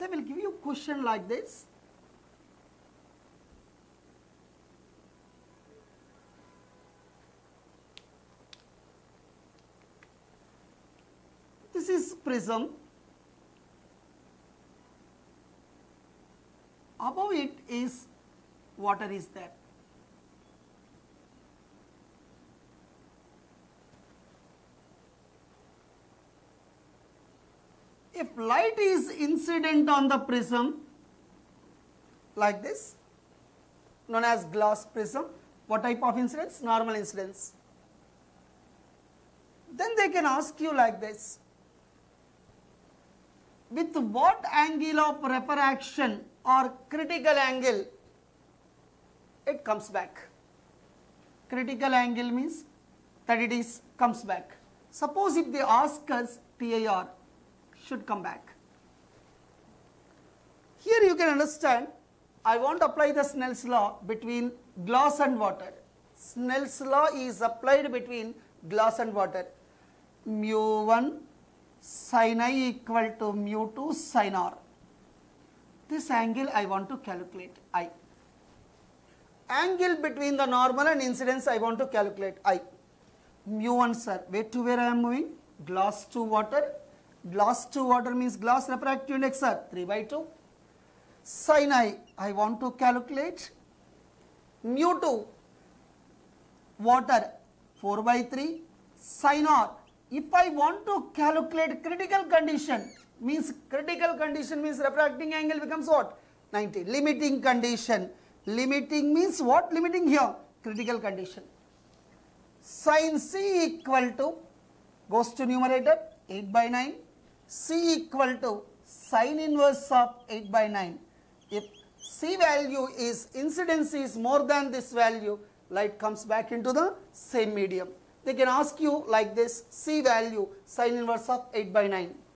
they will give you a question like this. This is prism. Above it is water is there. If light is incident on the prism like this, known as glass prism, what type of incidence? Normal incidence. Then they can ask you like this, with what angle of refraction or critical angle it comes back? Critical angle means that it is comes back. Suppose if they ask us TIR should come back. Here you can understand, I want to apply the Snell's law between glass and water. Snell's law is applied between glass and water. Mu1 sin I equal to mu2 sin R. This angle I want to calculate I. Angle between the normal and incidence I want to calculate I. Mu1 sir, where to where I am moving? Glass to water. Glass to water means glass refractive index sir, 3/2. Sin I want to calculate. Mu2 water 4/3. Sin R. If I want to calculate critical condition means refracting angle becomes what? 90. Limiting condition. Limiting means what? Limiting here. Critical condition. Sin C equal to, goes to numerator, 8/9. C equal to sin inverse of 8/9. If C value is, incidence is more than this value, light comes back into the same medium. They can ask you like this, C value sin inverse of 8/9.